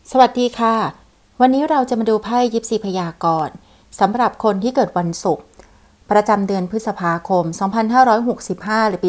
สวัสดีค่ะวันนี้เราจะมาดูไพ่ยิปซีพยากรณ์สำหรับคนที่เกิดวันศุกร์ประจำเดือนพฤษภาคม 2565 หรือปี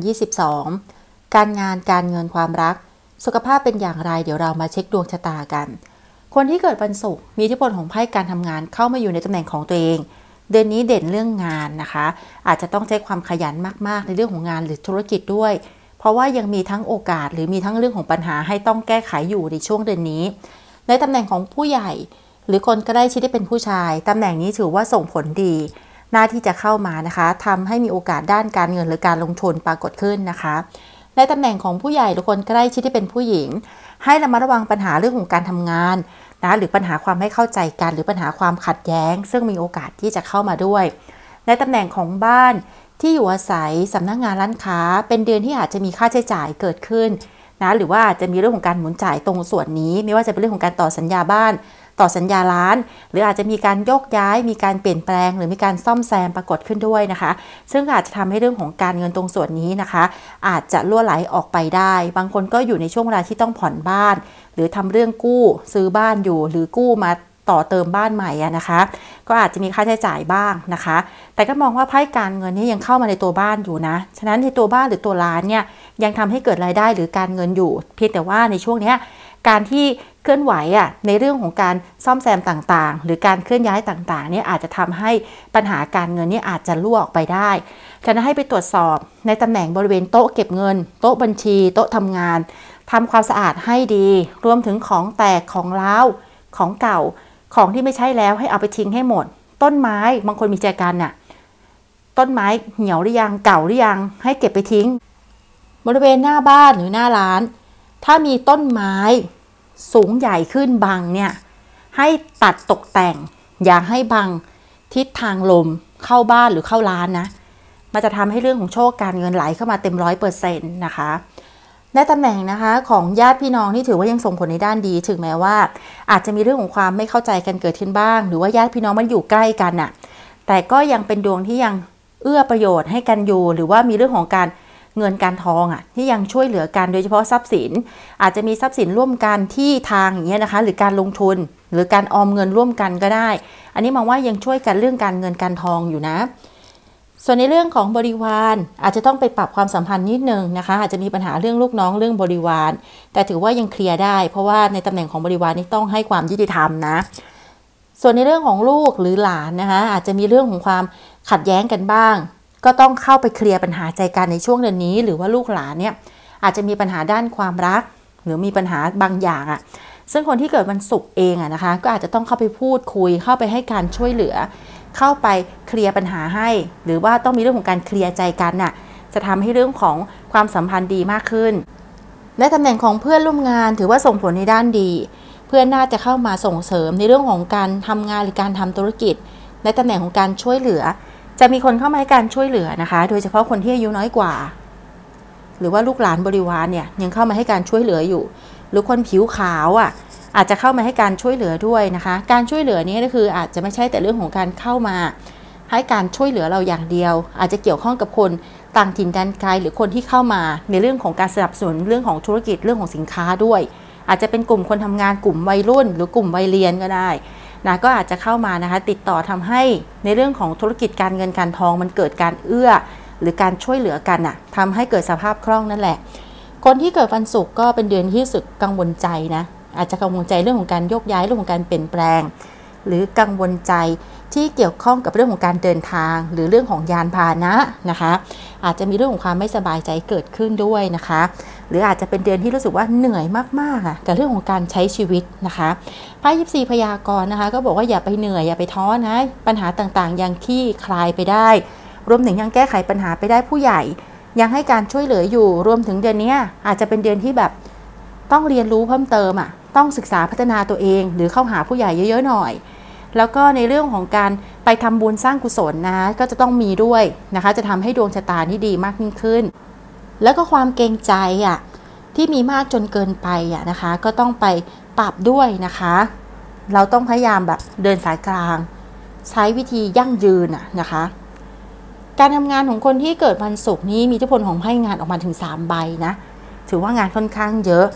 2022 การงานการเงินความรักสุขภาพเป็นอย่างไรเดี๋ยวเรามาเช็คดวงชะตากันคนที่เกิดวันศุกร์มีอิทธิพลของไพ่การทำงานเข้ามาอยู่ในตำแหน่งของตัวเองเดือนนี้เด่นเรื่องงานนะคะอาจจะต้องใช้ความขยันมากๆในเรื่องของงานหรือธุรกิจด้วยเพราะว่ายังมีทั้งโอกาสหรือมีทั้งเรื่องของปัญหาให้ต้องแก้ไขอยู่ในช่วงเดือนนี้ในตำแหน่งของผู้ใหญ่หรือคนใกล้ชิดที่เป็นผู้ชายตำแหน่งนี้ถือว่าส่งผลดีหน้าที่จะเข้ามานะคะทำให้มีโอกาสด้านการเงินหรือการลงทุนปรากฏขึ้นนะคะในตำแหน่งของผู้ใหญ่หรือคนใกล้ชิดที่เป็นผู้หญิงให้ระมัดระวังปัญหาเรื่องของการทำงานนะหรือปัญหาความไม่เข้าใจกันหรือปัญหาความขัดแย้งซึ่งมีโอกาสที่จะเข้ามาด้วยในตำแหน่งของบ้านที่อยู่อาศัยสำนักงานร้านค้าเป็นเดือนที่อาจจะมีค่าใช้จ่ายเกิดขึ้นนะหรือว่าอาจจะมีเรื่องของการหมุนจ่ายตรงส่วนนี้ไม่ว่าจะเป็นเรื่องของการต่อสัญญาบ้านต่อสัญญาร้านหรืออาจจะมีการโยกย้ายมีการเปลี่ยนแปลงหรือมีการซ่อมแซมปรากฏขึ้นด้วยนะคะซึ่งอาจจะทำให้เรื่องของการเงินตรงส่วนนี้นะคะอาจจะรั่วไหลออกไปได้บางคนก็อยู่ในช่วงเวลาที่ต้องผ่อนบ้านหรือทำเรื่องกู้ซื้อบ้านอยู่หรือกู้มาต่อเติมบ้านใหม่นะคะก็อาจจะมีค่าใช้จ่ายบ้างนะคะแต่ก็มองว่าไพ่การเงินนี้ยังเข้ามาในตัวบ้านอยู่นะฉะนั้นในตัวบ้านหรือตัวร้านเนี่ยยังทำให้เกิดรายได้หรือการเงินอยู่เพียงแต่ว่าในช่วงนี้การที่เคลื่อนไหวในเรื่องของการซ่อมแซมต่างๆหรือการเคลื่อนย้ายต่างๆเนี่ยอาจจะทำให้ปัญหาการเงินนี่อาจจะรั่วออกไปได้ฉะนั้นให้ไปตรวจสอบในตำแหน่งบริเวณโต๊ะเก็บเงินโต๊ะบัญชีโต๊ะทำงานทำความสะอาดให้ดีรวมถึงของแตกของร้าวของเก่าของที่ไม่ใช่แล้วให้เอาไปทิ้งให้หมดต้นไม้บางคนมีใจกันน่ะต้นไม้เหี่ยวหรือยังเก่าหรือยังให้เก็บไปทิ้งบริเวณหน้าบ้านหรือหน้าร้านถ้ามีต้นไม้สูงใหญ่ขึ้นบังเนี่ยให้ตัดตกแต่งอย่าให้บังทิศทางลมเข้าบ้านหรือเข้าร้านนะมันจะทำให้เรื่องของโชคการเงินไหลเข้ามาเต็ม100%นะคะในตำแหน่งนะคะของญาติพี่น้องที่ถือว่ายังส่งผลในด้านดีถึงแม้ว่าอาจจะมีเรื่องของความไม่เข้าใจกันเกิดขึ้นบ้างหรือว่าญาติพี่น้องมันอยู่ใกล้กันน่ะแต่ก็ยังเป็นดวงที่ยังเอื้อประโยชน์ให้กันอยู่หรือว่ามีเรื่องของการเงินการทองที่ยังช่วยเหลือกันโดยเฉพาะทรัพย์สินอาจจะมีทรัพย์สินร่วมกันที่ทางอย่างเงี้ยนะคะหรือการลงทุนหรือการออมเงินร่วมกันก็ได้อันนี้มองว่ายังช่วยกันเรื่องการเงินการทองอยู่นะส่วนในเรื่องของบริวารอาจจะต้องไปปรับความสัมพันธ์นิดนึงนะคะอาจจะมีปัญหาเรื่องลูกน้องเรื่องบริวารแต่ถือว่ายังเคลียร์ได้เพราะว่าในตำแหน่งของบริวารนี่ต้องให้ความยุติธรรมนะส่วนในเรื่องของลูกหรือหลานนะคะอาจจะมีเรื่องของความขัดแย้งกันบ้างก็ต้องเข้าไปเคลียร์ปัญหาใจกันในช่วงเดือนนี้หรือว่าลูกหลานเนี่ยอาจจะมีปัญหาด้านความรักหรือมีปัญหาบางอย่างซึ่งคนที่เกิดวันศุกร์เองนะคะก็อาจจะต้องเข้าไปพูดคุยเข้าไปให้การช่วยเหลือเข้าไปเคลียร์ปัญหาให้หรือว่าต้องมีเรื่องของการเคลียร์ใจกันจะทำให้เรื่องของความสัมพันธ์ดีมากขึ้นและตำแหน่งของเพื่อนร่วมงานถือว่าส่งผลในด้านดีเพื่อนน่าจะเข้ามาส่งเสริมในเรื่องของการทำงานหรือการทำธุรกิจในตำแหน่งของการช่วยเหลือจะมีคนเข้ามาให้การช่วยเหลือนะคะโดยเฉพาะคนที่อายุน้อยกว่าหรือว่าลูกหลานบริวารเนี่ยยังเข้ามาให้การช่วยเหลืออยู่หรือคนผิวขาวอาจจะเข้ามาให้การช่วยเหลือด้วยนะคะการช่วยเหลือนี้ก็คืออาจจะไม่ใช่แต่เรื่องของการเข้ามาให้การช่วยเหลือเราอย่างเดียวอาจจะเกี่ยวข้องกับคนต่างถิ่นแดนไกลหรือคนที่เข้ามาในเรื่องของการสนับสนุนเรื่องของธุรกิจเรื่องของสินค้าด้วยอาจจะเป็นกลุ่มคนทำงานกลุ่มวัยรุ่นหรือกลุ่มวัยเรียนก็ได้นะก็อาจจะเข้ามานะคะติดต่อทำให้ในเรื่องของธุรกิจการเงินการทองมันเกิดการเอื้อหรือการช่วยเหลือกันทำให้เกิดสภาพคล่องนั่นแหละคนที่เกิดวันศุกร์ก็เป็นเดือนที่รู้สึกกังวลใจนะอาจจะกังวลใจเรื่องของการโยกย้ายเรื่องของการเปลี่ยนแปลงหรือกังวลใจที่เกี่ยวข้องกับเรื่องของการเดินทางหรือเรื่องของยานพาหนะนะคะอาจจะมีเรื่องของความไม่สบายใจเกิดขึ้นด้วยนะคะหรืออาจจะเป็นเดือนที่รู้สึกว่าเหนื่อยมากๆกับเรื่องของการใช้ชีวิตนะคะไพ่ยิปซีพยากรณ์นะคะก็บอกว่าอย่าไปเหนื่อยอย่าไปท้อนะปัญหาต่างๆยังคลี่คลายไปได้รวมถึงยังแก้ไขปัญหาไปได้ผู้ใหญ่ยังให้การช่วยเหลืออยู่รวมถึงเดือนนี้อาจจะเป็นเดือนที่แบบต้องเรียนรู้เพิ่มเติมต้องศึกษาพัฒนาตัวเองหรือเข้าหาผู้ใหญ่เยอะๆหน่อยแล้วก็ในเรื่องของการไปทำบุญสร้างกุศลนะก็จะต้องมีด้วยนะคะจะทำให้ดวงชะตาที่ดีมากยิ่งขึ้นแล้วก็ความเกรงใจที่มีมากจนเกินไปนะคะก็ต้องไปปรับด้วยนะคะเราต้องพยายามแบบเดินสายกลางใช้วิธียั่งยืนนะคะการทำงานของคนที่เกิดวันศุกร์นี้มีอิทธิพลของไพ่งานออกมาถึง3 ใบนะถือว่างานค่อนข้างเยอะ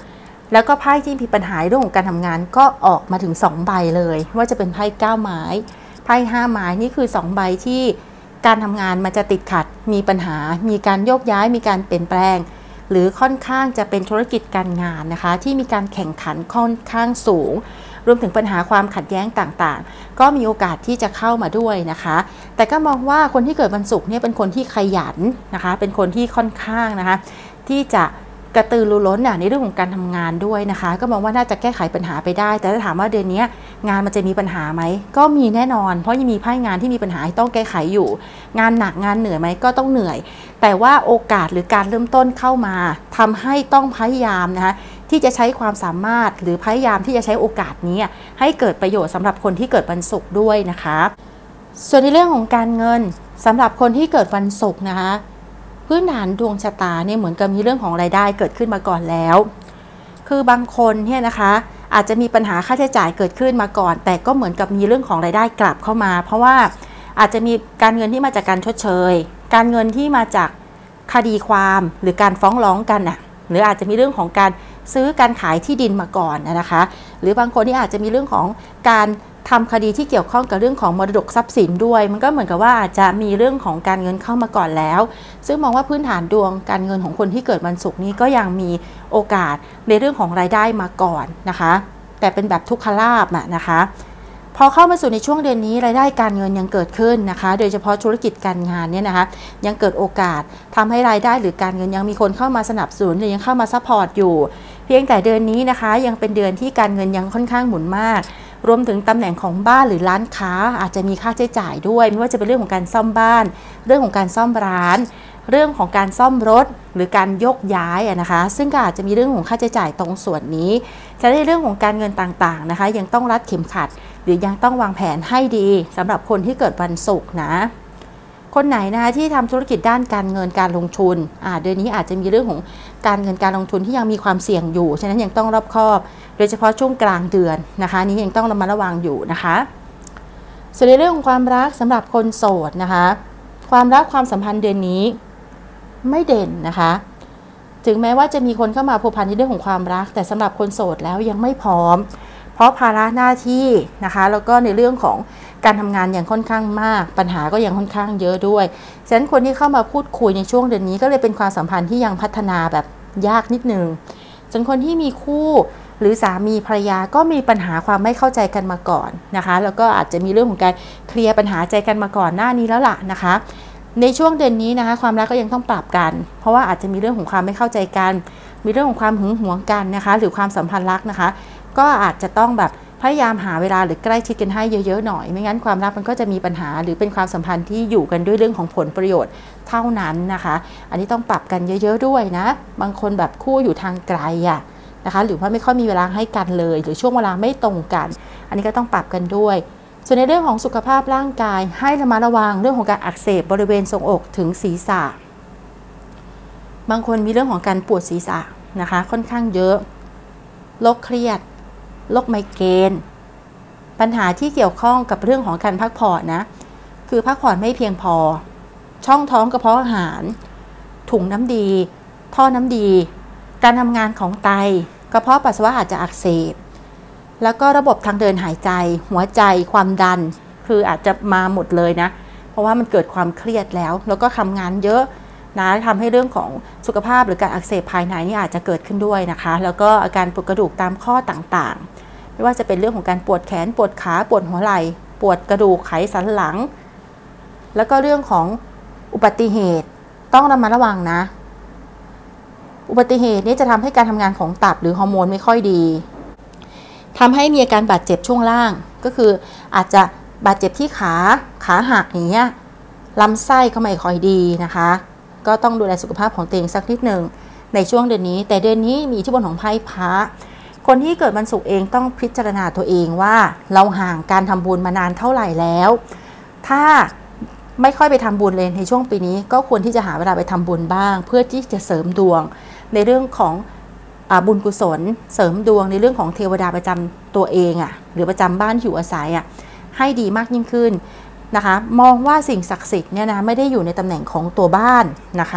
แล้วก็ไพ่ที่มีปัญหาเรื่องของการทำงานก็ออกมาถึง2ใบเลยว่าจะเป็นไพ่9ไม้ไพ่5ไม้นี่คือ2ใบที่การทำงานมันจะติดขัดมีปัญหามีการโยกย้ายมีการเปลี่ยนแปลงหรือค่อนข้างจะเป็นธุรกิจการงานนะคะที่มีการแข่งขันค่อนข้างสูงรวมถึงปัญหาความขัดแย้งต่างๆก็มีโอกาสที่จะเข้ามาด้วยนะคะแต่ก็มองว่าคนที่เกิดวันศุกร์เนี่ยเป็นคนที่ขยันนะคะเป็นคนที่ค่อนข้างนะคะที่จะกระตือรือร้นในเรื่องของการทำงานด้วยนะคะก็มองว่าน่าจะแก้ไขปัญหาไปได้แต่ถ้าถามว่าเดือนนี้งานมันจะมีปัญหาไหมก็มีแน่นอนเพราะยังมีไพ่งานที่มีปัญหาต้องแก้ไขอยู่งานหนักงานเหนื่อยไหมก็ต้องเหนื่อยแต่ว่าโอกาสหรือการเริ่มต้นเข้ามาทำให้ต้องพยายามนะคะที่จะใช้ความสามารถหรือพยายามที่จะใช้โอกาสนี้ให้เกิดประโยชน์สำหรับคนที่เกิดวันศุกร์ด้วยนะคะส่วนในเรื่องของการเงินสำหรับคนที่เกิดวันศุกร์นะคะพื้นฐานดวงชะตาเนี่ยเหมือนกับมีเรื่องของรายได้เกิดขึ้นมาก่อนแล้วคือบางคนเนี่ยนะคะอาจจะมีปัญหาค่าใช้จ่ายเกิดขึ้นมาก่อนแต่ก็เหมือนกับมีเรื่องของรายได้กลับเข้ามาเพราะว่าอาจจะมีการเงินที่มาจากการชดเชยการเงินที่มาจากคดีความหรือการฟ้องร้องกันน่ะหรืออาจจะมีเรื่องของการซื้อการขายที่ดินมาก่อนนะคะหรือบางคนที่อาจจะมีเรื่องของการทำคดีที่เกี่ยวข้องกับเรื่องของมรดกทรัพย์สินด้วยมันก็เหมือนกับว่าอาจจะมีเรื่องของการเงินเข้ามาก่อนแล้วซึ่งมองว่าพื้นฐานดวงการเงินของคนที่เกิดวันศุกร์นี้ก็ยังมีโอกาสในเรื่องของรายได้มาก่อนนะคะแต่เป็นแบบทุกขลาภนะคะพอเข้ามาสู่ในช่วงเดือนนี้รายได้การเงินยังเกิดขึ้นนะคะโดยเฉพาะธุรกิจการงานเนี่ยนะคะยังเกิดโอกาสทำให้รายได้หรือการเงินยังมีคนเข้ามาสนับสนุนหรือยังเข้ามาซัพพอร์ตอยู่เพียงแต่เดือนนี้นะคะยังเป็นเดือนที่การเงินยังค่อนข้างหมุนมากรวมถึงตำแหน่งของบ้านหรือร้านค้าอาจจะมีค่าใช้จ่ายด้วยไม่ว่าจะเป็นเรื่องของการซ่อมบ้านเรื่องของการซ่อมร้านเรื่องของการซ่อมรถหรือการยกย้ายนะคะซึ่งก็อาจจะมีเรื่องของค่าใช้จ่ายตรงส่วนนี้ฉะนั้นในเรื่องของการเงินต่างๆนะคะยังต้องรัดเข็มขัดหรือยังต้องวางแผนให้ดีสำหรับคนที่เกิดวันศุกร์นะคนไหนนะคะที่ทำธุรกิจด้านการเงินการลงทุนเดือนนี้อาจจะมีเรื่องของการเงินการลงทุนที่ยังมีความเสี่ยงอยู่ฉะนั้นยังต้องรอบคอบโดยเฉพาะช่วงกลางเดือนนะคะนี้ยังต้องระมัดระวังอยู่นะคะส่วนในเรื่องของความรักสำหรับคนโสดนะคะความรักความสัมพันธ์เดือนนี้ไม่เด่นนะคะถึงแม้ว่าจะมีคนเข้ามาพัวพันในเรื่องของความรักแต่สำหรับคนโสดแล้วยังไม่พร้อมเพราะภาระหน้าที่นะคะแล้วก็ในเรื่องของการทำงานอย่างค่อนข้างมากปัญหาก็ยังค่อนข้างเยอะด้วยฉะนั้นคนที่เข้ามาพูดคุยในช่วงเดือนนี้ก็เลยเป็นความสัมพันธ์ที่ยังพัฒนาแบบยากนิดนึงส่วนคนที่มีคู่หรือสามีภรรยาก็มีปัญหาความไม่เข้าใจกันมาก่อนนะคะแล้วก็อาจจะมีเรื่องของการเคลียร์ปัญหาใจกันมาก่อนหน้านี้แล้วล่ะนะคะในช่วงเดือนนี้นะคะความรักก็ยังต้องปรับกันเพราะว่าอาจจะมีเรื่องของความไม่เข้าใจกันมีเรื่องของความหึงหวงกันนะคะหรือความสัมพันธ์รักนะคะก็อาจจะต้องแบบพยายามหาเวลาหรือใกล้ชิดกันให้เยอะๆหน่อยไม่งั้นความรักมันก็จะมีปัญหาหรือเป็นความสัมพันธ์ที่อยู่กันด้วยเรื่องของผลประโยชน์เท่านั้นนะคะอันนี้ต้องปรับกันเยอะๆด้วยนะบางคนแบบคู่อยู่ทางไกลนะคะหรือว่าไม่ค่อยมีเวลาให้กันเลยหรือช่วงเวลาไม่ตรงกันอันนี้ก็ต้องปรับกันด้วยส่วนในเรื่องของสุขภาพร่างกายให้ระมัดระวังเรื่องของการอักเสบบริเวณทรวงอกถึงศีรษะบางคนมีเรื่องของการปวดศีรษะนะคะค่อนข้างเยอะโรคเครียดโรคไมเกรนปัญหาที่เกี่ยวข้องกับเรื่องของการพักผ่อนนะคือพักผ่อนไม่เพียงพอช่องท้องกระเพาะอาหารถุงน้ำดีท่อน้ำดีการทำงานของไตกระเพาะปัสสาวะอาจจะอักเสบแล้วก็ระบบทางเดินหายใจหัวใจความดันคืออาจจะมาหมดเลยนะเพราะว่ามันเกิดความเครียดแล้วก็ทำงานเยอะนะทำให้เรื่องของสุขภาพหรือการอักเสบภายในนี่อาจจะเกิดขึ้นด้วยนะคะแล้วก็อาการปวดกระดูกตามข้อต่างๆไม่ว่าจะเป็นเรื่องของการปวดแขนปวดขาปวดหัวไหล่ปวดกระดูกไขสันหลังแล้วก็เรื่องของอุบัติเหตุต้องระมัดระวังนะอุบัติเหตุนี้จะทำให้การทำงานของตับหรือฮอร์โมนไม่ค่อยดีทำให้มีอาการบาดเจ็บช่วงล่างก็คืออาจจะบาดเจ็บที่ขาหักอย่างเงี้ยลำไส้ก็ไม่ค่อยดีนะคะก็ต้องดูแลสุขภาพของตัวเองสักนิดหนึ่งในช่วงเดือนนี้แต่เดือนนี้มีอิทธิพลของไพ่พระคนที่เกิดวันศุกร์เองต้องพิจารณาตัวเองว่าเราห่างการทำบุญมานานเท่าไหร่แล้วถ้าไม่ค่อยไปทำบุญเลยในช่วงปีนี้ก็ควรที่จะหาเวลาไปทำบุญบ้างเพื่อที่จะเสริมดวงในเรื่องของบุญกุศลเสริมดวงในเรื่องของเทวดาประจำตัวเองหรือประจำบ้านอยู่อาศัยให้ดีมากยิ่งขึ้นนะคะมองว่าสิ่งศักดิ์สิทธิ์เนี่ยนะไม่ได้อยู่ในตำแหน่งของตัวบ้านนะคะ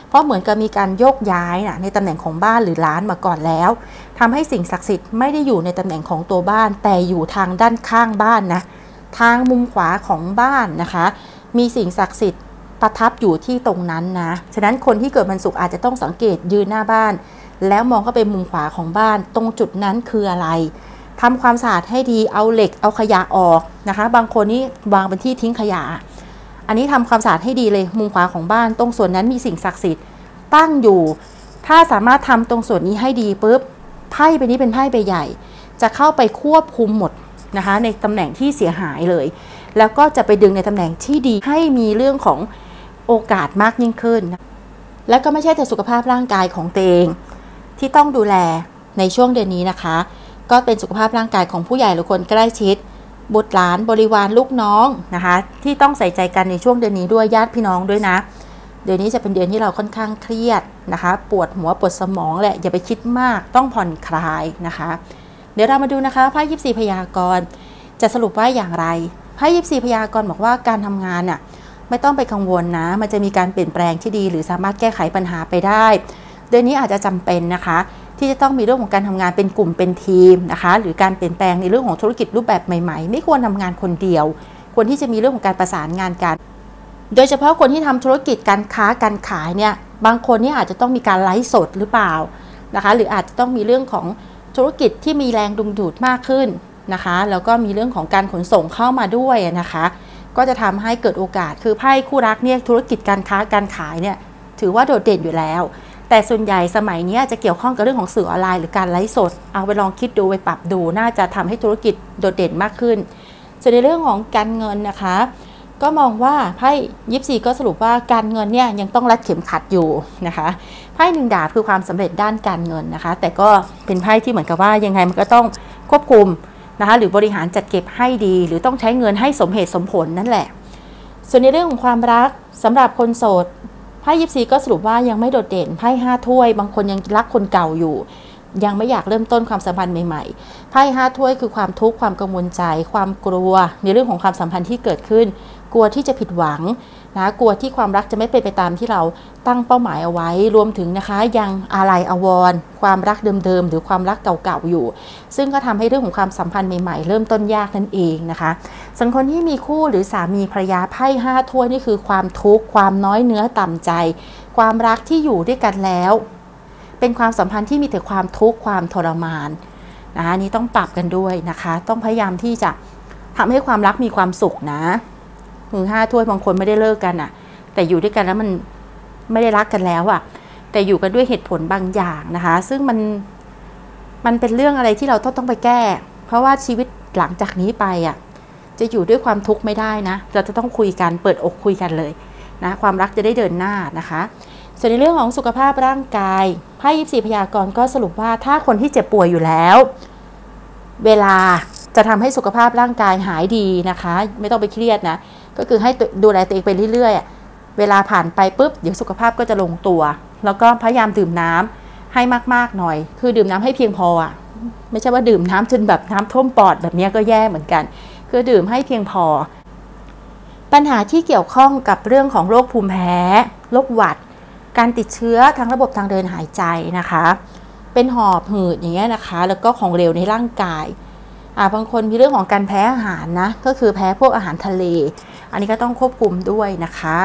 เพราะเหมือนกับมีการโยกย้ายในตำแหน่งของบ้านหรือร้านมาก่อนแล้วทำให้สิ่งศักดิ์สิทธิ์ไม่ได้อยู่ในตำแหน่งของตัวบ้านแต่อยู่ทางด้านข้างบ้านนะทางมุมขวาของบ้านนะคะมีสิ่งศักดิ์สิทธิ์ประทับอยู่ที่ตรงนั้นนะฉะนั้นคนที่เกิดวันศุกร์อาจจะต้องสังเกตยืนหน้าบ้านแล้วมองเข้าไปมุมขวาของบ้านตรงจุดนั้นคืออะไรทำความสะอาดให้ดีเอาเหล็กเอาขยะออกนะคะบางคนนี่วางเป็นที่ทิ้งขยะอันนี้ทำความสะอาดให้ดีเลยมุมขวาของบ้านตรงส่วนนั้นมีสิ่งศักดิ์สิทธิ์ตั้งอยู่ถ้าสามารถทำตรงส่วนนี้ให้ดีปุ๊บไพ่ใบนี้เป็นไพ่ใบใหญ่จะเข้าไปควบคุมหมดนะคะในตำแหน่งที่เสียหายเลยแล้วก็จะไปดึงในตำแหน่งที่ดีให้มีเรื่องของโอกาสมากยิ่งขึ้นและก็ไม่ใช่แต่สุขภาพร่างกายของตัวเองที่ต้องดูแลในช่วงเดือนนี้นะคะก็เป็นสุขภาพร่างกายของผู้ใหญ่หรือคนใกล้ชิดบุตรหลานบริวารลูกน้องนะคะที่ต้องใส่ใจกันในช่วงเดือนนี้ด้วยญาติพี่น้องด้วยนะเดือนนี้จะเป็นเดือนที่เราค่อนข้างเครียดนะคะปวดหัวปวดสมองแหละอย่าไปคิดมากต้องผ่อนคลายนะคะเดี๋ยวเรามาดูนะคะไพ่ยิปซีพยากรณ์จะสรุปว่าอย่างไรไพ่ยิปซีพยากรณ์บอกว่าการทำงานน่ะไม่ต้องไปกังวลนะมันจะมีการเปลี่ยนแปลงที่ดีหรือสามารถแก้ไขปัญหาไปได้เดือนนี้อาจจะจำเป็นนะคะที่จะต้องมีเรื่องของการทำงานเป็นกลุ่มเป็นทีมนะคะหรือการเปลี่ยนแปลงในเรื่องของธุรกิจรูปแบบใหม่ๆไม่ควรทำงานคนเดียวควรที่จะมีเรื่องของการประสานงานกันโดยเฉพาะคนที่ทำธุรกิจการค้าการขายเนี่ยบางคนเนี่ยอาจจะต้องมีการไลฟ์สดหรือเปล่านะคะหรืออาจจะต้องมีเรื่องของธุรกิจที่มีแรงดึงดูดมากขึ้นนะคะแล้วก็มีเรื่องของการขนส่งเข้ามาด้วยนะคะก็จะทำให้เกิดโอกาสคือไพ่คู่รักเนี่ยธุรกิจการค้าการขายเนี่ยถือว่าโดดเด่นอยู่แล้วแต่ส่วนใหญ่สมัยนี้จะเกี่ยวข้องกับเรื่องของสื่อออนไลน์หรือการไลฟ์สดเอาไปลองคิดดูไปปรับดูน่าจะทำให้ธุรกิจโดดเด่นมากขึ้นส่วนในเรื่องของการเงินนะคะก็มองว่าไพ่ยิปซีก็สรุปว่าการเงินเนี่ยยังต้องรัดเข็มขัดอยู่นะคะไพ่หนึ่งดาบคือความสำเร็จด้านการเงินนะคะแต่ก็เป็นไพ่ที่เหมือนกับว่ายังไงมันก็ต้องควบคุมนะคะหรือบริหารจัดเก็บให้ดีหรือต้องใช้เงินให้สมเหตุสมผลนั่นแหละส่วนในเรื่องของความรักสำหรับคนโสดไพ่ยิปซีก็สรุปว่ายังไม่โดดเด่นไพ่5 ถ้วยบางคนยังรักคนเก่าอยู่ยังไม่อยากเริ่มต้นความสัมพันธ์ใหม่ๆไพ่5 ถ้วยคือความทุกข์ความกังวลใจความกลัวในเรื่องของความสัมพันธ์ที่เกิดขึ้นกลัวที่จะผิดหวังนะกลัวที่ความรักจะไม่เป็นไปตามที่เราตั้งเป้าหมายเอาไว้รวมถึงนะคะยังอาลัยอาวรณ์ความรักเดิมๆหรือความรักเก่าๆอยู่ซึ่งก็ทำให้เรื่องของความสัมพันธ์ใหม่ๆเริ่มต้นยากนั่นเองนะคะส่วนคนที่มีคู่หรือสามีภรรยาไพ่5 ถ้วยนี่คือความทุกข์ความน้อยเนื้อต่ำใจความรักที่อยู่ด้วยกันแล้วเป็นความสัมพันธ์ที่มีแต่ความทุกข์ความทรมานนะคะนี้ต้องปรับกันด้วยนะคะต้องพยายามที่จะทำให้ความรักมีความสุขนะมือ5 ถ้วยบางคนไม่ได้เลิกกันอ่ะแต่อยู่ด้วยกันแล้วมันไม่ได้รักกันแล้วอ่ะแต่อยู่กันด้วยเหตุผลบางอย่างนะคะซึ่งมันเป็นเรื่องอะไรที่เราต้องไปแก้เพราะว่าชีวิตหลังจากนี้ไปอ่ะจะอยู่ด้วยความทุกข์ไม่ได้นะเราจะต้องคุยกันเปิดอกคุยกันเลยนะความรักจะได้เดินหน้านะคะส่วนในเรื่องของสุขภาพร่างกายไพ่ยิปซีพยากรณ์ก็สรุปว่าถ้าคนที่เจ็บป่วยอยู่แล้วเวลาจะทำให้สุขภาพร่างกายหายดีนะคะไม่ต้องไปเครียดนะก็คือให้ดูแลตัวเองไปเรื่อยๆเวลาผ่านไปปุ๊บเดี๋ยวสุขภาพก็จะลงตัวแล้วก็พยายามดื่มน้ำให้มากๆหน่อยคือดื่มน้ำให้เพียงพออ่ะไม่ใช่ว่าดื่มน้ำจนแบบน้ำท่วมปอดแบบนี้ก็แย่เหมือนกันคือดื่มให้เพียงพอปัญหาที่เกี่ยวข้องกับเรื่องของโรคภูมิแพ้โรคหวัดการติดเชื้อทางระบบทางเดินหายใจนะคะเป็นหอบหืดอย่างเงี้ยนะคะแล้วก็ของเหลวในร่างกายบางคนมีเรื่องของการแพ้อาหารนะก็คือแพ้พวกอาหารทะเลอันนี้ก็ต้องควบคุมด้วยนะคะ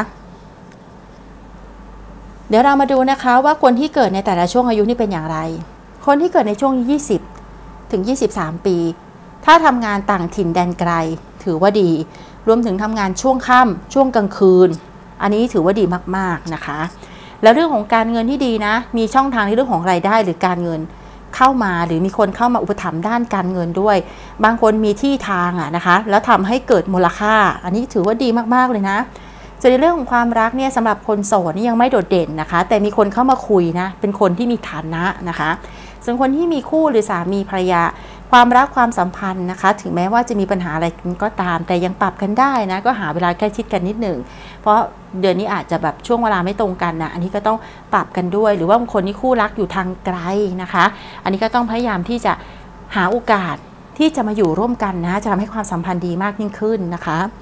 เดี๋ยวเรามาดูนะคะว่าคนที่เกิดในแต่ละช่วงอายุนี่เป็นอย่างไรคนที่เกิดในช่วง20ถึง23 ปีถ้าทำงานต่างถิ่นแดนไกลถือว่าดีรวมถึงทำงานช่วงค่ำช่วงกลางคืนอันนี้ถือว่าดีมากๆนะคะแล้วเรื่องของการเงินที่ดีนะมีช่องทางในเรื่องของรายได้หรือการเงินเข้ามาหรือมีคนเข้ามาอุปถัมภ์ด้านการเงินด้วยบางคนมีที่ทางนะคะแล้วทำให้เกิดมูลค่าอันนี้ถือว่าดีมากๆเลยนะส่วนในเรื่องของความรักเนี่ยสำหรับคนโสดนี่ยังไม่โดดเด่นนะคะแต่มีคนเข้ามาคุยนะเป็นคนที่มีฐานะนะคะส่วนคนที่มีคู่หรือสามีภรรยาความรักความสัมพันธ์นะคะถึงแม้ว่าจะมีปัญหาอะไรก็ตามแต่ยังปรับกันได้นะก็หาเวลาใกล้ชิดกันนิดหนึ่งเพราะเดือนนี้อาจจะแบบช่วงเวลาไม่ตรงกันนะอันนี้ก็ต้องปรับกันด้วยหรือว่าบางคนที่คู่รักอยู่ทางไกลนะคะอันนี้ก็ต้องพยายามที่จะหาโอกาสที่จะมาอยู่ร่วมกันนะจะทำให้ความสัมพันธ์ดีมากยิ่งขึ้นนะคะ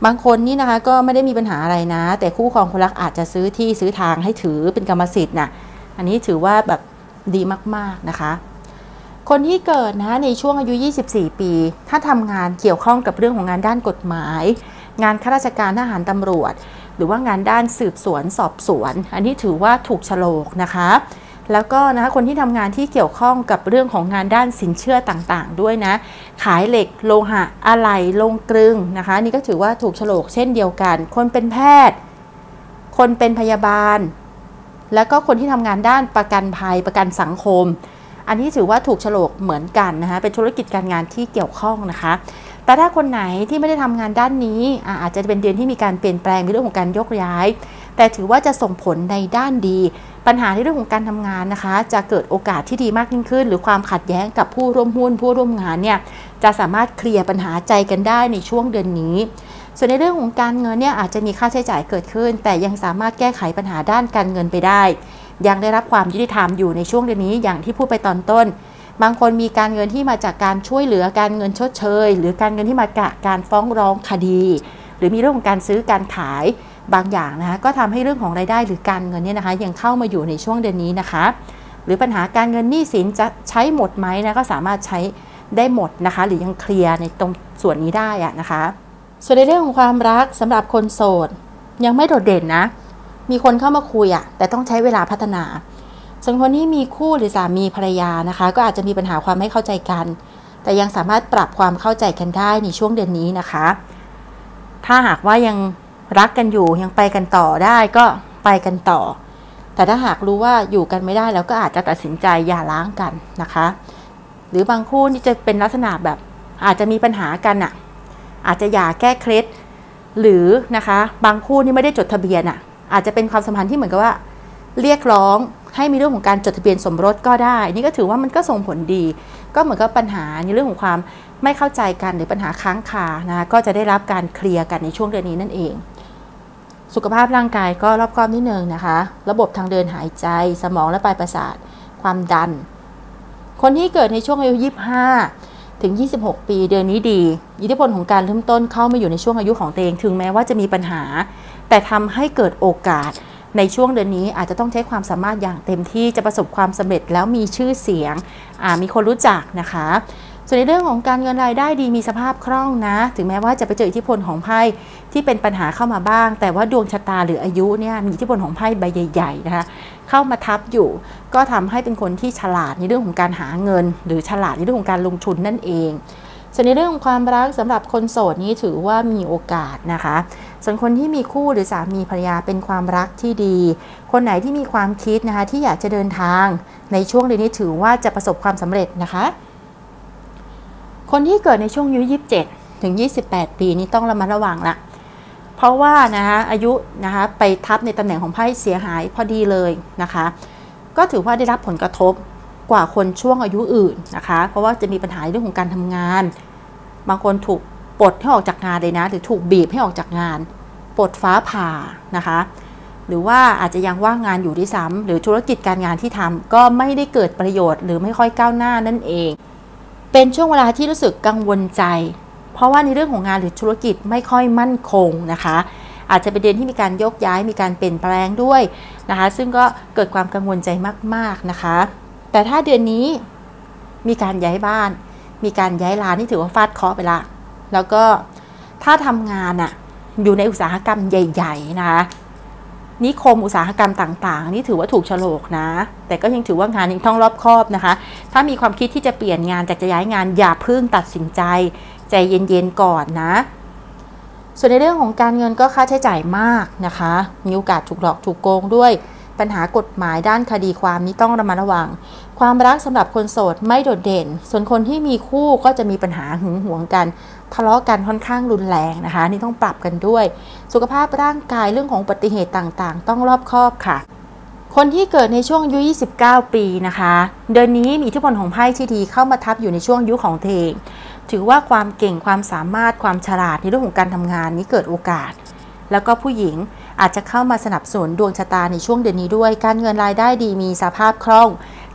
บางคนนี่นะคะก็ไม่ได้มีปัญหาอะไรนะแต่คู่ครองคนรักอาจจะซื้อที่ซื้อทางให้ถือเป็นกรรมสิทธิ์นะอันนี้ถือว่าแบบดีมากๆนะคะคนที่เกิดนะในช่วงอายุ24ปีถ้าทำงานเกี่ยวข้องกับเรื่องของงานด้านกฎหมายงานข้าราชการทหารตำรวจหรือว่างานด้านสืบสวนสอบสวนอันนี้ถือว่าถูกโฉลกนะคะแล้วก็นะคะคนที่ทำงานที่เกี่ยวข้องกับเรื่องของงานด้านสินเชื่อต่างๆด้วยนะขายเหล็กโลหะอะไหล่โลงกลึงนะคะนี่ก็ถือว่าถูกโฉลกเช่นเดียวกันคนเป็นแพทย์คนเป็นพยาบาลแล้วก็คนที่ทำงานด้านประกันภัยประกันสังคมอันนี้ถือว่าถูกโฉลกเหมือนกันนะคะเป็นธุรกิจการงานที่เกี่ยวข้องนะคะแต่ถ้าคนไหนที่ไม่ได้ทำงานด้านนี้อาจจะเป็นเดือนที่มีการเปลี่ยนแปลงในเรื่องของการยกย้ายแต่ถือว่าจะส่งผลในด้านดีปัญหาในเรื่องของการทำงานนะคะจะเกิดโอกาสที่ดีมากยิ่งขึ้นหรือความขัดแย้งกับผู้ร่วมหุ้นผู้ร่วมงานเนี่ยจะสามารถเคลียร์ปัญหาใจกันได้ในช่วงเดือนนี้ส่วนในเรื่องของการเงินเนี่ยอาจจะมีค่าใช้จ่ายเกิดขึ้นแต่ยังสามารถแก้ไขปัญหาด้านการเงินไปได้ยังได้รับความยุติธรรมอยู่ในช่วงเดือนนี้อย่างที่พูดไปตอนต้นบางคนมีการเงินที่มาจากการช่วยเหลือการเงินชดเชยหรือการเงินที่มาจากการฟ้องร้องคดีหรือมีเรื่องของการซื้อการขายบางอย่างนะคะก็ทำให้เรื่องของรายได้หรือการเงินเนี่ยนะคะยังเข้ามาอยู่ในช่วงเดือนนี้นะคะหรือปัญหาการเงินหนี้สินจะใช้หมดไหมนะก็สามารถใช้ได้หมดนะคะหรือยังเคลียร์ในตรงส่วนนี้ได้นะคะส่วนในเรื่องของความรักสำหรับคนโสดยังไม่โดดเด่นนะมีคนเข้ามาคุยแต่ต้องใช้เวลาพัฒนาส่วนคนที่มีคู่หรือสามีภรรยานะคะก็อาจจะมีปัญหาความไม่เข้าใจกันแต่ยังสามารถปรับความเข้าใจกันได้ในช่วงเดือนนี้นะคะถ้าหากว่ายังรักกันอยู่ยังไปกันต่อได้ก็ไปกันต่อแต่ถ้าหากรู้ว่าอยู่กันไม่ได้แล้วก็อาจจะตัดสินใจหย่าร้างกันนะคะหรือบางคู่นี่จะเป็นลักษณะแบบอาจจะมีปัญหากันอาจจะหย่าแก้เคล็ดหรือนะคะบางคู่นี่ไม่ได้จดทะเบียนอาจจะเป็นความสัมพันธ์ที่เหมือนกับว่าเรียกร้องให้มีเรื่องของการจดทะเบียนสมรสก็ได้นี่ก็ถือว่ามันก็ส่งผลดีก็เหมือนกับปัญหาในเรื่องของความไม่เข้าใจกันหรือปัญหาค้างคานะก็จะได้รับการเคลียร์กันในช่วงเดือนนี้นั่นเองสุขภาพร่างกายก็รอบคอบนิดนึงนะคะระบบทางเดินหายใจสมองและปลายประสาทความดันคนที่เกิดในช่วงอายุ25ถึง26ปีเดือนนี้ดีอิทธิพลของการเริ่มต้นเข้ามาอยู่ในช่วงอายุของตัวเองถึงแม้ว่าจะมีปัญหาแต่ทำให้เกิดโอกาสในช่วงเดือนนี้อาจจะต้องใช้ความสามารถอย่างเต็มที่จะประสบความสำเร็จแล้วมีชื่อเสียงมีคนรู้จักนะคะส่วนในเรื่องของการเงินรายได้ดีมีสภาพคล่องนะถึงแม้ว่าจะไปเจออิทธิพลของไพ่ที่เป็นปัญหาเข้ามาบ้างแต่ว่าดวงชะตาหรืออายุเนี่ยมีอิทธิพลของไพ่ใบใหญ่ๆนะคะเข้ามาทับอยู่ก็ทำให้เป็นคนที่ฉลาดในเรื่องของการหาเงินหรือฉลาดในเรื่องของการลงทุนนั่นเองส่วนในเรื่องของความรักสำหรับคนโสดนี้ถือว่ามีโอกาสนะคะส่วนคนที่มีคู่หรือสามีภรรยาเป็นความรักที่ดีคนไหนที่มีความคิดนะคะที่อยากจะเดินทางในช่วงเดือนนี้ถือว่าจะประสบความสำเร็จนะคะคนที่เกิดในช่วงอายุ27ถึง28ปีนี้ต้องระมัดระวังละเพราะว่านะคะอายุนะคะไปทับในตำแหน่งของไพ่เสียหายพอดีเลยนะคะก็ถือว่าได้รับผลกระทบกว่าคนช่วงอายุอื่นนะคะเพราะว่าจะมีปัญหาเรื่องของการทำงานบางคนถูกปลดให้ออกจากงานเลยนะหรือถูกบีบให้ออกจากงานปลดฟ้าผ่านะคะหรือว่าอาจจะยังว่างงานอยู่ด้วยซ้ำหรือธุรกิจการงานที่ทำก็ไม่ได้เกิดประโยชน์หรือไม่ค่อยก้าวหน้านั่นเองเป็นช่วงเวลาที่รู้สึกกังวลใจเพราะว่าในเรื่องของงานหรือธุรกิจไม่ค่อยมั่นคงนะคะอาจจะเป็นเดือนที่มีการยกย้ายมีการเปลี่ยนแปลงด้วยนะคะซึ่งก็เกิดความกังวลใจมากๆนะคะแต่ถ้าเดือนนี้มีการย้ายบ้านมีการย้ายร้านนี่ถือว่าฟาดเคราะห์ไปละแล้วก็ถ้าทำงานอยู่ในอุตสาหกรรมใหญ่ๆนะคะนิคมอุตสาหกรรมต่างๆนี่ถือว่าถูกโฉลกนะแต่ก็ยังถือว่างานยังต้องรอบคอบนะคะถ้ามีความคิดที่จะเปลี่ยนงานจะย้ายงานอย่าเพิ่งตัดสินใจใจเย็นๆก่อนนะส่วนในเรื่องของการเงินก็ค่าใช้จ่ายมากนะคะมีโอกาสถูกหลอกถูกโกงด้วยปัญหากฎหมายด้านคดีความนี้ต้องระมัดระวังความรักสำหรับคนโสดไม่โดดเด่นส่วนคนที่มีคู่ก็จะมีปัญหาหึงหวงกันทะเลาะกันค่อนข้างรุนแรงนะคะนี่ต้องปรับกันด้วยสุขภาพร่างกายเรื่องของอุบัติเหตุต่างๆต้องรอบคอบค่ะคนที่เกิดในช่วงอายุ29ปีนะคะเดือนนี้มีอิทธิพลของไพ่ที่ดีเข้ามาทับอยู่ในช่วงอายุของเธอถือว่าความเก่งความสามารถความฉลาดในเรื่องของการทำงานนี้เกิดโอกาสแล้วก็ผู้หญิงอาจจะเข้ามาสนับสนุนดวงชะตาในช่วงเดือนนี้ด้วยการเงินรายได้ดีมีสภาพคล่อง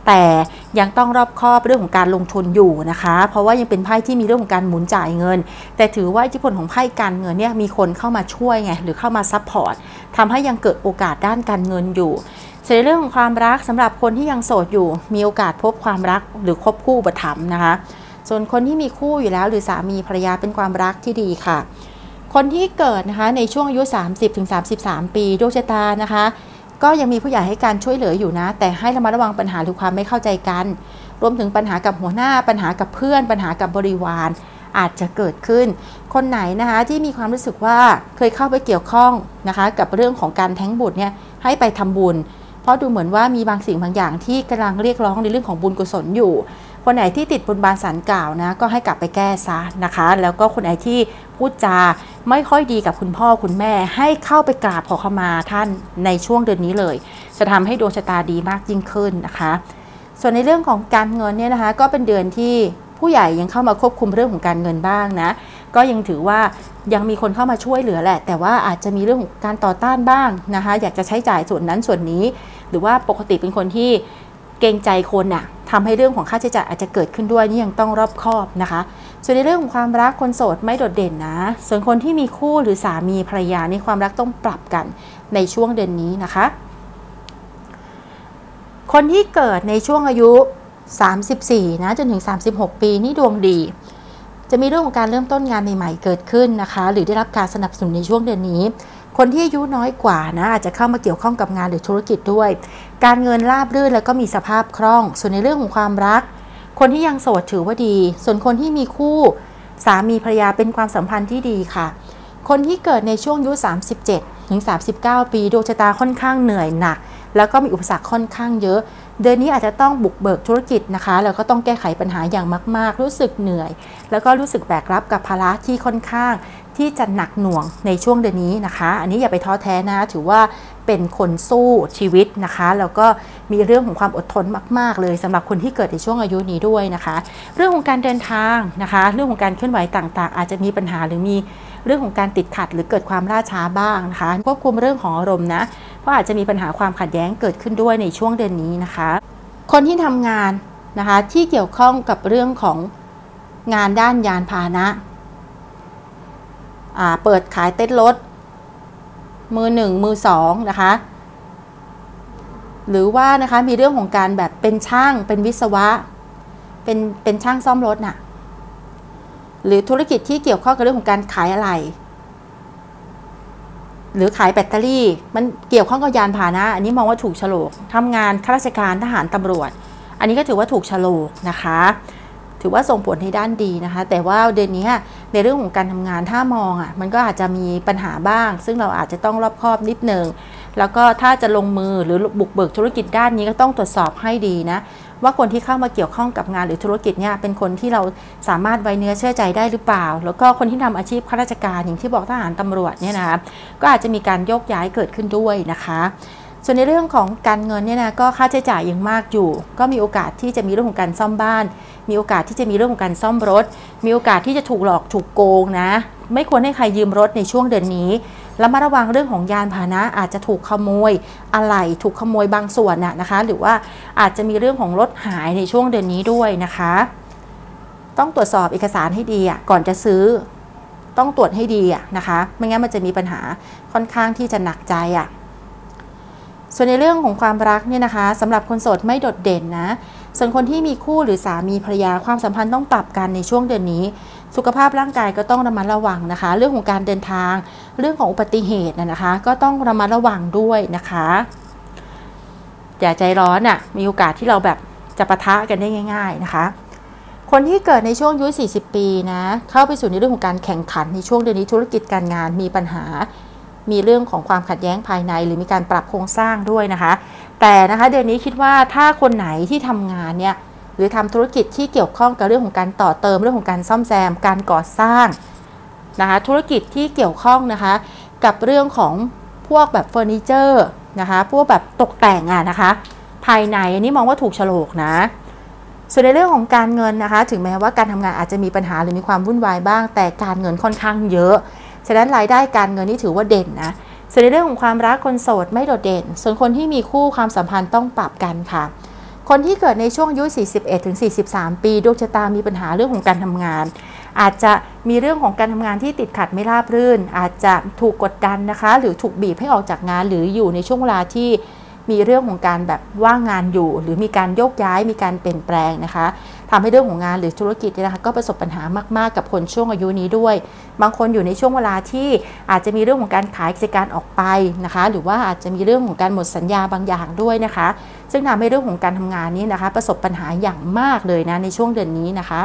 แต่ยังต้องรอบคอบเรื่องของการลงทุนอยู่นะคะเพราะว่ายังเป็นไพ่ที่มีเรื่องของการหมุนจ่ายเงินแต่ถือว่าอิทธิพลของไพ่การเงินเนี่ยมีคนเข้ามาช่วยไงหรือเข้ามาซัพพอร์ตทำให้ยังเกิดโอกาสด้านการเงินอยู่ส่วนในเรื่องของความรักสำหรับคนที่ยังโสดอยู่มีโอกาสพบความรักหรือคบคู่อุปถัมภ์นะคะส่วนคนที่มีคู่อยู่แล้วหรือสามีภรรยาเป็นความรักที่ดีค่ะคนที่เกิดนะคะในช่วงอายุ 30-33 ปีดวงชะตานะคะก็ยังมีผู้ใหญ่ให้การช่วยเหลืออยู่นะแต่ให้ระมัดระวังปัญหาหรือความไม่เข้าใจกันรวมถึงปัญหากับหัวหน้าปัญหากับเพื่อนปัญหากับบริวารอาจจะเกิดขึ้นคนไหนนะคะที่มีความรู้สึกว่าเคยเข้าไปเกี่ยวข้องนะคะกับเรื่องของการแท้งบุตรเนี่ยให้ไปทำบุญเพราะดูเหมือนว่ามีบางสิ่งบางอย่างที่กำลังเรียกร้องในเรื่องของบุญกุศลอยู่คนไหนที่ติดบนบานศาลกล่าวนะก็ให้กลับไปแก้ซะนะคะแล้วก็คนไหนที่พูดจาไม่ค่อยดีกับคุณพ่อคุณแม่ให้เข้าไปกราบขอขมาท่านในช่วงเดือนนี้เลยจะทำให้ดวงชะตาดีมากยิ่งขึ้นนะคะส่วนในเรื่องของการเงินเนี่ยนะคะก็เป็นเดือนที่ผู้ใหญ่ยังเข้ามาควบคุมเรื่องของการเงินบ้างนะก็ยังถือว่ายังมีคนเข้ามาช่วยเหลือแหละแต่ว่าอาจจะมีเรื่องของการต่อต้านบ้างนะคะอยากจะใช้จ่ายส่วนนั้นส่วนนี้หรือว่าปกติเป็นคนที่เกรงใจคนน่ะทำให้เรื่องของค่าใช้จ่ายอาจจะเกิดขึ้นด้วยนี่ยังต้องรอบคอบนะคะส่วนในเรื่องของความรักคนโสดไม่โดดเด่นนะส่วนคนที่มีคู่หรือสามีภรรยาในความรักต้องปรับกันในช่วงเดือนนี้นะคะคนที่เกิดในช่วงอายุ34นะจนถึง36ปีนี่ดวงดีจะมีเรื่องของการเริ่มต้นงานใหม่ๆเกิดขึ้นนะคะหรือได้รับการสนับสนุนในช่วงเดือนนี้คนที่อายุน้อยกว่านะอาจจะเข้ามาเกี่ยวข้องกับงานหรือธุรกิจด้วยการเงินราบรื่นแล้วก็มีสภาพคล่องส่วนในเรื่องของความรักคนที่ยังโสดถือว่าดีส่วนคนที่มีคู่สามีภรรยาเป็นความสัมพันธ์ที่ดีค่ะคนที่เกิดในช่วงอายุ37ถึง39ปีดวงชะตาค่อนข้างเหนื่อยหนักแล้วก็มีอุปสรรคค่อนข้างเยอะเดือนนี้อาจจะต้องบุกเบิกธุรกิจนะคะแล้วก็ต้องแก้ไขปัญหาอย่างมากๆรู้สึกเหนื่อยแล้วก็รู้สึกแบกรับกับภาระที่ค่อนข้างที่จะหนักหน่วงในช่วงเดือนนี้นะคะอันนี้อย่าไปท้อแท้นะถือว่าเป็นคนสู้ชีวิตนะคะแล้วก็มีเรื่องของความอดทนมากๆเลยสำหรับคนที่เกิดในช่วงอายุนี้ด้วยนะคะเรื่องของการเดินทางนะคะเรื่องของการเคลื่อนไหวต่างๆอาจจะมีปัญหาหรือมีเรื่องของการติดขัดหรือเกิดความล่าช้าบ้างนะคะควบคุมเรื่องของอารมณ์นะเพราะอาจจะมีปัญหาความขัดแย้งเกิดขึ้นด้วยในช่วงเดือนนี้นะคะคนที่ทำงานนะคะที่เกี่ยวข้องกับเรื่องของงานด้านยานพาหนะเปิดขายเต้นรถมือหนึ่งมือสองนะคะหรือว่านะคะมีเรื่องของการแบบเป็นช่างเป็นวิศวะเป็นช่างซ่อมรถน่ะหรือธุรกิจที่เกี่ยวข้องกับเรื่องของการขายอะไรหรือขายแบตเตอรี่มันเกี่ยวข้องกับยานพาหนะอันนี้มองว่าถูกโฉลกทำงานข้าราชการทหารตำรวจอันนี้ก็ถือว่าถูกโฉลกนะคะถือว่าส่งผลในด้านดีนะคะแต่ว่าเดือนนี้ในเรื่องของการทำงานถ้ามองมันก็อาจจะมีปัญหาบ้างซึ่งเราอาจจะต้องรอบคอบนิดนึงแล้วก็ถ้าจะลงมือหรือบุกเบิกธุรกิจด้านนี้ก็ต้องตรวจสอบให้ดีนะว่าคนที่เข้ามาเกี่ยวข้องกับงานหรือธุรกิจเนี่ยเป็นคนที่เราสามารถไว้เนื้อเชื่อใจได้หรือเปล่าแล้วก็คนที่ทำอาชีพข้าราชการอย่างที่บอกทหารตำรวจเนี่ยนะคะก็อาจจะมีการโยกย้ายเกิดขึ้นด้วยนะคะส่วนในเรื่องของการเงินเนี่ยนะก็ค่าใช้จ่ายยังมากอยู่ก็มีโอกาสที่จะมีเรื่องของการซ่อมบ้านมีโอกาสที่จะมีเรื่องของการซ่อมรถมีโอกาสที่จะถูกหลอกถูกโกงนะไม่ควรให้ใครยืมรถในช่วงเดือนนี้แล้วมาระวังเรื่องของยานพาหนะอาจจะถูกขโมยอะไหล่ถูกขโมยบางส่วนนะคะหรือว่าอาจจะมีเรื่องของรถหายในช่วงเดือนนี้ด้วยนะคะต้องตรวจสอบเอกสารให้ดีก่อนจะซื้อต้องตรวจให้ดีนะคะไม่งั้นมันจะมีปัญหาค่อนข้างที่จะหนักใจส่วนในเรื่องของความรักเนี่ยนะคะสำหรับคนโสดไม่โดดเด่นนะส่วนคนที่มีคู่หรือสามีภรรยาความสัมพันธ์ต้องปรับกันในช่วงเดือนนี้สุขภาพร่างกายก็ต้องระมัดระวังนะคะเรื่องของการเดินทางเรื่องของอุบัติเหตุนะคะก็ต้องระมัดระวังด้วยนะคะอย่าใจร้อนมีโอกาสที่เราแบบจะปะทะกันได้ง่ายๆนะคะคนที่เกิดในช่วงอายุ40ปีนะเข้าไปสู่ในเรื่องของการแข่งขันในช่วงเดือนนี้ธุรกิจการงานมีปัญหามีเรื่องของความขัดแย้งภายในหรือมีการปรับโครงสร้างด้วยนะคะแต่นะคะเดือนนี้คิดว่าถ้าคนไหนที่ทำงานเนี่ยหรือทำธุรกิจที่เกี่ยวข้องกับเรื่องของการต่อเติมเรื่องของการซ่อมแซมการก่อสร้างนะคะธุรกิจที่เกี่ยวข้องนะคะกับเรื่องของพวกแบบเฟอร์นิเจอร์นะคะพวกแบบตกแต่งนะคะภายในอันนี้มองว่าถูกโฉลกนะส่วนในเรื่องของการเงินนะคะถึงแม้ว่าการทำงานอาจจะมีปัญหาหรือมีความวุ่นวายบ้างแต่การเงินค่อนข้างเยอะฉะนั้นรายได้การเงินนี่ถือว่าเด่นนะส่วนในเรื่องของความรักคนโสดไม่โดดเด่นส่วนคนที่มีคู่ความสัมพันธ์ต้องปรับกันค่ะคนที่เกิดในช่วงอายุ 41 ถึง 43 ปีดวงชะตามีปัญหาเรื่องของการทำงานอาจจะมีเรื่องของการทำงานที่ติดขัดไม่ราบรื่นอาจจะถูกกดดันนะคะหรือถูกบีบให้ออกจากงานหรืออยู่ในช่วงเวลาที่มีเรื่องของการแบบว่างงานอยู่หรือมีการโยกย้ายมีการเปลี่ยนแปลงนะคะทำให้เรื่องของงานหรือธุรกิจนะคะก็ประสบปัญหามากๆกับคนช่วงอายุนี้ด้วยบางคนอยู่ในช่วงเวลาที่อาจจะมีเรื่องของการขายกิจการออกไปนะคะหรือว่าอาจจะมีเรื่องของการหมดสัญญาบางอย่างด้วยนะคะซึ่งทำให้เรื่องของการทำงานนี้นะคะประสบปัญหาอย่างมากเลยนะในช่วงเดือนนี้นะคะ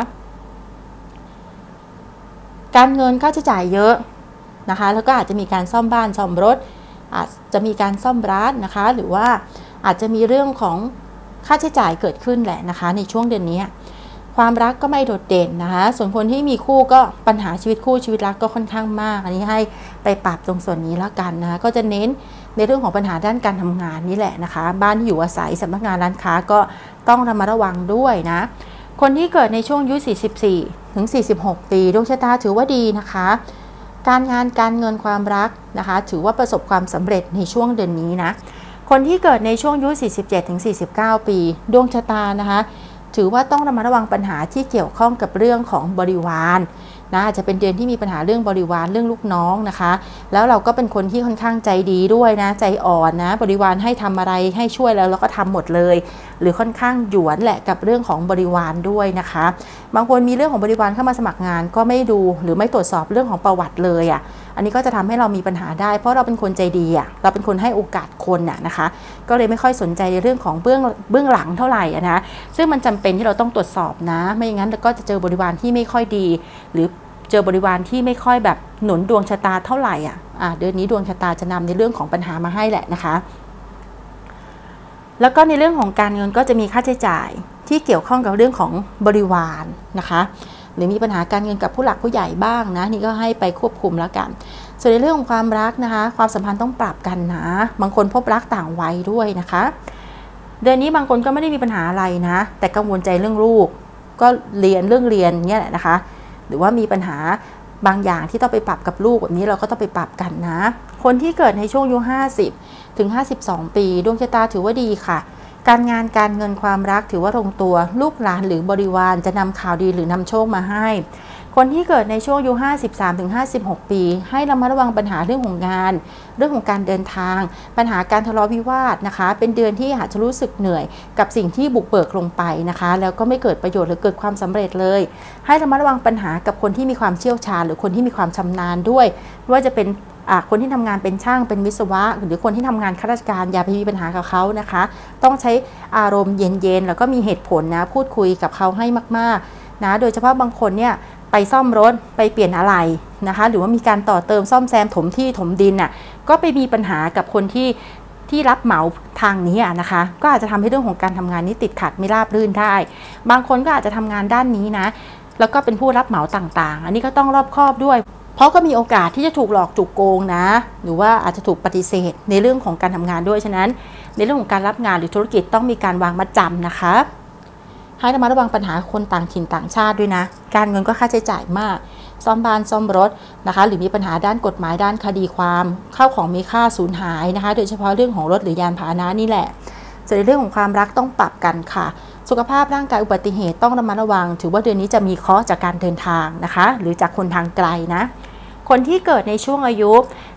การเงินค่าใช้จ่ายเยอะนะคะแล้วก็อาจจะมีการซ่อมบ้านซ่อมรถอาจจะมีการซ่อมร้านนะคะหรือว่าอาจจะมีเรื่องของค่าใช้จ่ายเกิดขึ้นแหละนะคะในช่วงเดือนนี้ความรักก็ไม่โดดเด่นนะคะส่วนคนที่มีคู่ก็ปัญหาชีวิตคู่ชีวิตรักก็ค่อนข้างมากอันนี้ให้ไปปรับตรงส่วนนี้แล้วกันนะคะก็จะเน้นในเรื่องของปัญหาด้านการทำงานนี่แหละนะคะบ้านที่อยู่อาศัยสำนักงานร้านค้าก็ต้องระมัดระวังด้วยนะคนที่เกิดในช่วงอายุ 44 ถึง 46 ปีดวงชะตาถือว่าดีนะคะการงานการเงินความรักนะคะถือว่าประสบความสำเร็จในช่วงเดือนนี้นะคนที่เกิดในช่วงอายุ 47 ถึง 49 ปีดวงชะตานะคะถือว่าต้องระมัดระวังปัญหาที่เกี่ยวข้องกับเรื่องของบริวารนะอาจจะเป็นเดือนที่มีปัญหาเรื่องบริวารเรื่องลูกน้องนะคะแล้วเราก็เป็นคนที่ค่อนข้างใจดีด้วยนะใจอ่อนนะบริวารให้ทำอะไรให้ช่วยแล้วเราก็ทำหมดเลยหรือค่อนข้างหยวนแหละกับเรื่องของบริวารด้วยนะคะบางคนมีเรื่องของบริวารเข้ามาสมัครงานก็ไม่ดูหรือไม่ตรวจสอบเรื่องของประวัติเลยอันนี้ก็จะทำให้เรามีปัญหาได้เพราะเราเป็นคนใจดีเราเป็นคนให้โอกาสคนนะคะก็เลยไม่ค่อยสนใจในเรื่องของเบื้องหลังเท่าไหร่นะซึ่งมันจำเป็นที่เราต้องตรวจสอบนะไม่อย่างนั้นเราก็จะเจอบริวารที่ไม่ค่อยดีหรือเจอบริวารที่ไม่ค่อยแบบหนุนดวงชะตาเท่าไหร่เดือนนี้ดวงชะตาจะนำในเรื่องของปัญหามาให้แหละนะคะแล้วก็ในเรื่องของการเงินก็จะมีค่าใช้จ่ายที่เกี่ยวข้องกับเรื่องของบริวารนะคะหรือมีปัญหาการเงินกับผู้หลักผู้ใหญ่บ้างนะนี่ก็ให้ไปควบคุมแล้วกันส่วนในเรื่องของความรักนะคะความสัมพันธ์ต้องปรับกันนะบางคนพบรักต่างวัยด้วยนะคะเดือนนี้บางคนก็ไม่ได้มีปัญหาอะไรนะแต่กังวลใจเรื่องลูกก็เรียนเนี่ยแหละนะคะหรือว่ามีปัญหาบางอย่างที่ต้องไปปรับกับลูกแบบนี้เราก็ต้องไปปรับกันนะคนที่เกิดในช่วงอายุ 50 ถึง 52 ปีดวงชะตาถือว่าดีค่ะการงานการเงินความรักถือว่าลงตัวลูกหลานหรือบริวารจะนำข่าวดีหรือนำโชคมาให้คนที่เกิดในช่วงอายุ 53 ถึง 56 ปีให้ระมัดระวังปัญหาเรื่องของงานเรื่องของการเดินทางปัญหาการทะเลาะวิวาทนะคะเป็นเดือนที่อาจจะรู้สึกเหนื่อยกับสิ่งที่บุกเบิกลงไปนะคะแล้วก็ไม่เกิดประโยชน์หรือเกิดความสำเร็จเลยให้ระมัดระวังปัญหากับคนที่มีความเชี่ยวชาญหรือคนที่มีความชำนาญด้วยว่าจะเป็นคนที่ทำงานเป็นช่างเป็นวิศวะหรือคนที่ทำงานข้าราชการอย่าไปมีปัญหากับเขานะคะต้องใช้อารมณ์เย็นๆแล้วก็มีเหตุผลนะพูดคุยกับเขาให้มากๆนะโดยเฉพาะบางคนเนี่ยไปซ่อมรถไปเปลี่ยนอะไรนะคะหรือว่ามีการต่อเติมซ่อมแซมถมที่ถมดินก็ไปมีปัญหากับคนที่รับเหมาทางนี้นะคะก็อาจจะทำให้เรื่องของการทำงานนี้ติดขัดไม่ราบรื่นได้บางคนก็อาจจะทำงานด้านนี้นะแล้วก็เป็นผู้รับเหมาต่างๆอันนี้ก็ต้องรอบคอบด้วยเพราะก็มีโอกาสที่จะถูกหลอกถูกโกงนะหรือว่าอาจจะถูกปฏิเสธในเรื่องของการทำงานด้วยฉะนั้นในเรื่องของการรับงานหรือธุรกิจต้องมีการวางมัดจำนะคะให้ระมัดระวังปัญหาคนต่างถิ่นต่างชาติด้วยนะการเงินก็ค่าใช้จ่ายมากซ่อมบ้านซ่อมรถนะคะหรือมีปัญหาด้านกฎหมายด้านคดีความข้าวของมีค่าสูญหายนะคะโดยเฉพาะเรื่องของรถหรือยานพาหนะนี่แหละส่วนในเรื่องของความรักต้องปรับกันค่ะสุขภาพร่างกายอุบัติเหตุต้องระมัดระวังถือว่าเดือนนี้จะมีเคราะห์จากการเดินทางนะคะหรือจากคนทางไกลนะคนที่เกิดในช่วงอายุ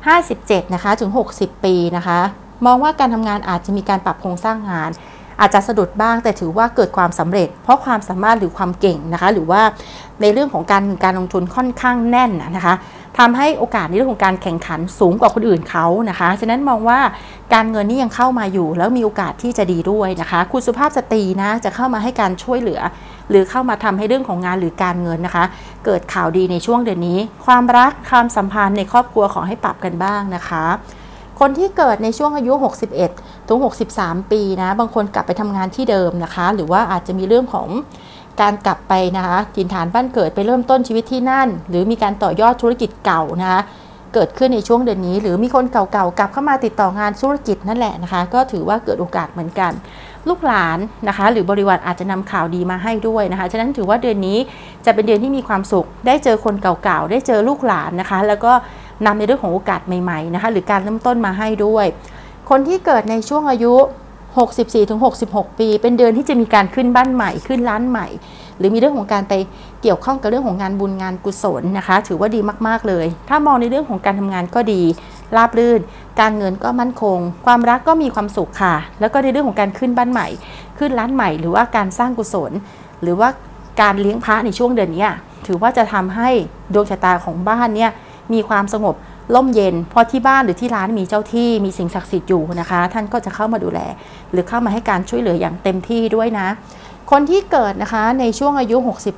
57 นะคะถึง 60 ปีนะคะมองว่าการทำงานอาจจะมีการปรับโครงสร้างงานอาจจะสะดุดบ้างแต่ถือว่าเกิดความสำเร็จเพราะความสามารถหรือความเก่งนะคะหรือว่าในเรื่องของการลงทุนค่อนข้างแน่นนะคะทำให้โอกาสในเรื่องของการแข่งขันสูงกว่าคนอื่นเขานะคะฉะนั้นมองว่าการเงินนี่ยังเข้ามาอยู่แล้วมีโอกาสที่จะดีด้วยนะคะคุณสุภาพสตรีนะจะเข้ามาให้การช่วยเหลือหรือเข้ามาทำให้เรื่องของงานหรือการเงินนะคะเกิดข่าวดีในช่วงเดือนนี้ความรักความสัมพันธ์ในครอบครัวขอให้ปรับกันบ้างนะคะคนที่เกิดในช่วงอายุ 61 ถึง 63 ปีนะบางคนกลับไปทำงานที่เดิมนะคะหรือว่าอาจจะมีเรื่องของการกลับไปนะคะถิ่นฐานบ้านเกิดไปเริ่มต้นชีวิตที่นั่นหรือมีการต่อยอดธุรกิจเก่านะคะเกิดขึ้นในช่วงเดือนนี้หรือมีคนเก่าๆกลับเข้ามาติดต่องานธุรกิจนั่นแหละนะคะก็ถือว่าเกิดโอกาสเหมือนกันลูกหลานนะคะหรือบริวารอาจจะนำข่าวดีมาให้ด้วยนะคะฉะนั้นถือว่าเดือนนี้จะเป็นเดือนที่มีความสุขได้เจอคนเก่าๆได้เจอลูกหลานนะคะแล้วก็นำในเรื่องของโอกาสใหม่ๆนะคะหรือการเริ่มต้นมาให้ด้วยคนที่เกิดในช่วงอายุ 64-66 ปีเป็นเดือนที่จะมีการขึ้นบ้านใหม่ขึ้นร้านใหม่หรือมีเรื่องของการไปเกี่ยวข้องกับเรื่องของงานบุญงานกุศลนะคะถือว่าดีมากๆเลยถ้ามองในเรื่องของการทำงานก็ดีราบรื่นการเงินก็มั่นคงความรักก็มีความสุขค่ะแล้วก็ในเรื่องของการขึ้นบ้านใหม่ขึ้นร้านใหม่หรือว่าการสร้างกุศลหรือว่าการเลี้ยงพระในช่วงเดือนนี้ถือว่าจะทำให้ดวงชะตาของบ้านเนี่ยมีความสงบร่มเย็นเพราะที่บ้านหรือที่ร้านมีเจ้าที่มีสิ่งศักดิ์สิทธิ์อยู่นะคะท่านก็จะเข้ามาดูแลหรือเข้ามาให้การช่วยเหลืออย่างเต็มที่ด้วยนะคนที่เกิดนะคะในช่วงอายุ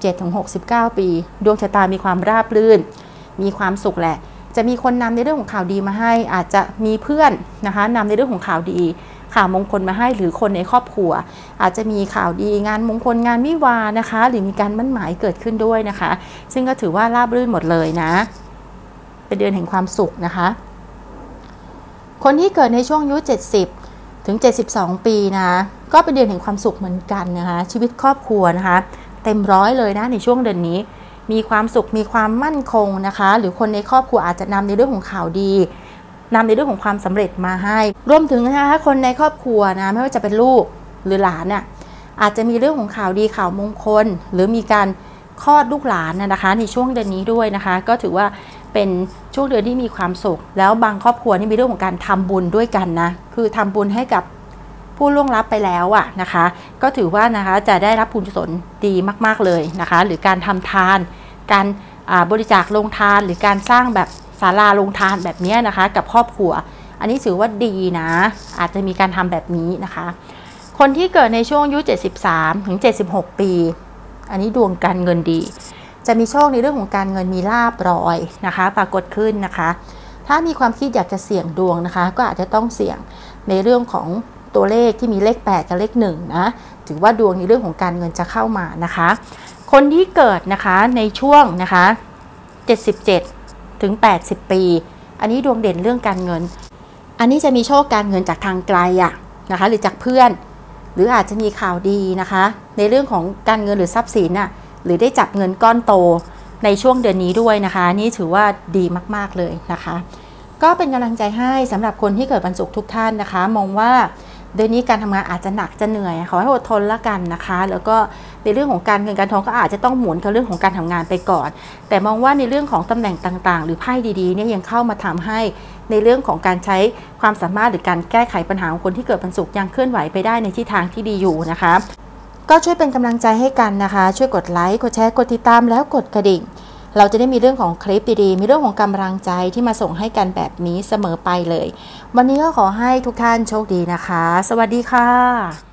67-69 ปีดวงชะตามีความราบรื่นมีความสุขแหละจะมีคนนำในเรื่องของข่าวดีมาให้อาจจะมีเพื่อนนะคะนำในเรื่องของข่าวดีข่าวมงคลมาให้หรือคนในครอบครัวอาจจะมีข่าวดีงานมงคลงานวิวาห์นะคะหรือมีการมั่นหมายเกิดขึ้นด้วยนะคะซึ่งก็ถือว่าราบรื่นหมดเลยนะเป็นเดือนแห่งความสุขนะคะคนที่เกิดในช่วงอายุ70 ถึง 72 ปีนะก็เป็นเดือนแห่งความสุขเหมือนกันนะคะชีวิตครอบครัวนะคะเต็มร้อยเลยนะในช่วงเดือนนี้มีความสุขมีความมั่นคงนะคะหรือคนในครอบครัวอาจจะนำในเรื่องของข่าวดีนำในเรื่องของความสำเร็จมาให้รวมถึงนะคะคนในครอบครัวนะไม่ว่าจะเป็นลูกหรือหลานน่ะอาจจะมีเรื่องของข่าวดีข่าวมงคลหรือมีการคลอดลูกหลานนะคะในช่วงเดือนนี้ด้วยนะคะก็ถือว่าเป็นช่วงเดือนที่มีความสุขแล้วบางครอบครัวนี่มีเรื่องของการทำบุญด้วยกันนะคือทำบุญให้กับผู้ล่วงลับไปแล้วอะนะคะก็ถือว่านะคะจะได้รับบุญกุศลดีมากๆเลยนะคะหรือการทำทานการบริจาคลงทานหรือการสร้างแบบศาลาลงทานแบบนี้นะคะกับครอบครัวอันนี้ถือว่าดีนะอาจจะมีการทำแบบนี้นะคะคนที่เกิดในช่วงอายุ73 ถึง 76 ปีอันนี้ดวงการเงินดีจะมีโชคในเรื่องของการเงินมีลาภลอยนะคะปรากฏขึ้นนะคะถ้ามีความคิดอยากจะเสี่ยงดวงนะคะก็อาจจะต้องเสี่ยงในเรื่องของตัวเลขที่มีเลข8กับเลข1นะถือว่าดวงในเรื่องของการเงินจะเข้ามานะคะคนที่เกิดนะคะในช่วงนะคะ77 ถึง 80 ปีอันนี้ดวงเด่นเรื่องการเงินอันนี้จะมีโชคการเงินจากทางไกลอะนะคะหรือจากเพื่อนหรืออาจจะมีข่าวดีนะคะในเรื่องของการเงินหรือทรัพย์สินอะหรือได้จับเงินก้อนโตในช่วงเดือนนี้ด้วยนะคะนี่ถือว่าดีมากๆเลยนะคะก็เป็นกำลังใจให้สำหรับคนที่เกิดวันศุกร์ทุกท่านนะคะมองว่าเดือนนี้การทำงานอาจจะหนักจะเหนื่อยขอให้อดทนละกันนะคะแล้วก็ในเรื่องของการเงินการทองก็อาจจะต้องหมุนกับเรื่องของการทำงานไปก่อนแต่มองว่าในเรื่องของตำแหน่งต่างๆหรือไพ่ดีๆเนี่ยยังเข้ามาทำให้ในเรื่องของการใช้ความสามารถหรือการแก้ไขปัญหาของคนที่เกิดวันศุกร์ยังเคลื่อนไหวไปได้ในทิศทางที่ดีอยู่นะคะก็ช่วยเป็นกำลังใจให้กันนะคะช่วยกดไลค์กดแชร์กดติดตามแล้วกดกระดิ่งเราจะได้มีเรื่องของคลิปดีๆมีเรื่องของกำลังใจที่มาส่งให้กันแบบนี้เสมอไปเลยวันนี้ก็ขอให้ทุกท่านโชคดีนะคะสวัสดีค่ะ